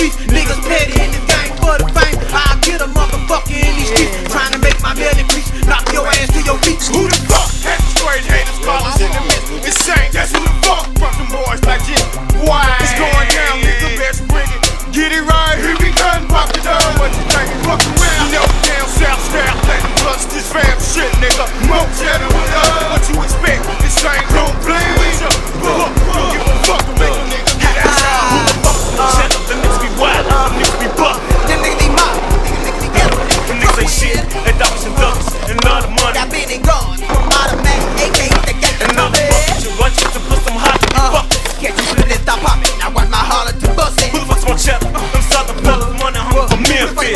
streets. Niggas petty in this game for the fame. I'll get a motherfucker in these streets, trying to make my belly preach. Knock your ass to your feet. Who the fuck had the straight haters, callers in the midst? Insane, that's who the fuck from them boys like Jim. Why? It's going down, nigga, best bring it. Get it right, here we come, pop it down. What you think? Fuck around. You know, down south style, letting plus this fam shit, nigga. More cheddar with us. What you expect? This ain't don't play with ya. Don't give a fuck to make a nigga get out. Who the fuck? Shut up, the niggas be wild, the niggas be buck. Them niggas be mob, niggas be yellow. Them niggas ain't shit, they dollars and ducks, and none of money. Got been and gone, automatic, AK, the gang. And none of buckets, you run to put some hot in your bucket. Can't you flip this, stop popping. Now watch my holler to bust it. Who the fuck's my cheddar? Them southern fellas, money home from Memphis.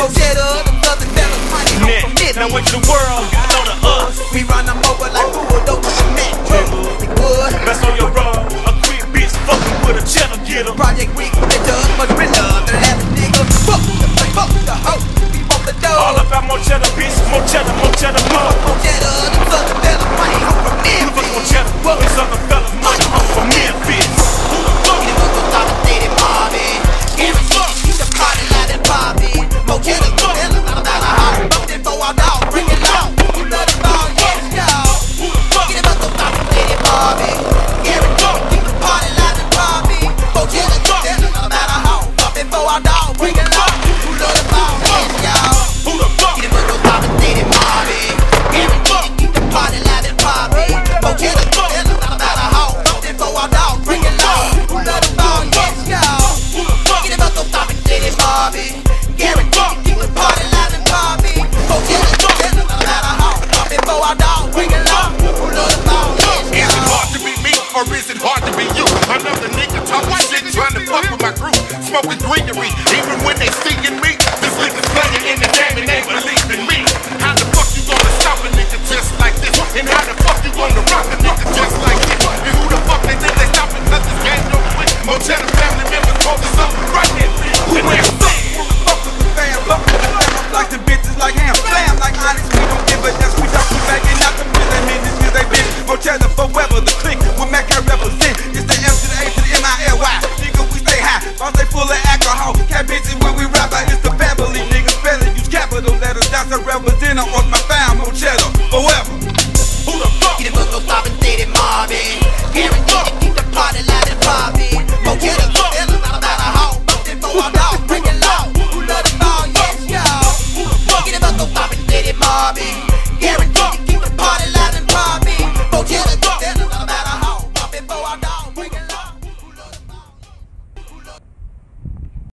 Now went to the world, know the us. We run them over like bulldozer cement. Mess on your road, a quick bitch fucking with a cheddar, get 'em. Project Week, they does much real love than half a nigga. Fuck the hoe, we want the dough. All about more cheddar, bitch, more cheddar, more cheddar, more. More cheddar, them southern fellas, money home from Who the fuck more Memphis. cheddar? Them southern fellas, money home from Memphis. Who the fuck? Get it with those compensated mobbing. Guaranteed, keep the party loud and popping. More cheddar, fellas, not about a house. Bump it for our dog, bring it loud. You love the ball, yes, y'all. Who the fuck? Get it with those compensated mobbing. Guaranteed, keep the party loud and popping. More cheddar, fellas, not about a house. Bump it for our dog, bring it loud. You love the ball, yes, y'all. Who the fuck? Get it with those compensated mobbing. Guaranteed, keep the party loud and popping. More cheddar, fellas, not about a house. Bump it for our dog, bring it loud. You love the ball, yes, y'all. Who the fuck? Get it with those compensated mobbing. Guaranteed, keep the party loud and popping. More cheddar, fellas, not about a house. Bump it for our dog, bring it loud. You love the ball, yes, Is it y'all. hard to be me or is it hard to be you? Another nigga talking shit trying to fuck with my crew. Smoking greenery, even when they seeing me. This nigga's playing in the game and they believe in me. How the fuck you gonna stop a nigga just like this? And how the fuck you gonna rock a nigga just like this?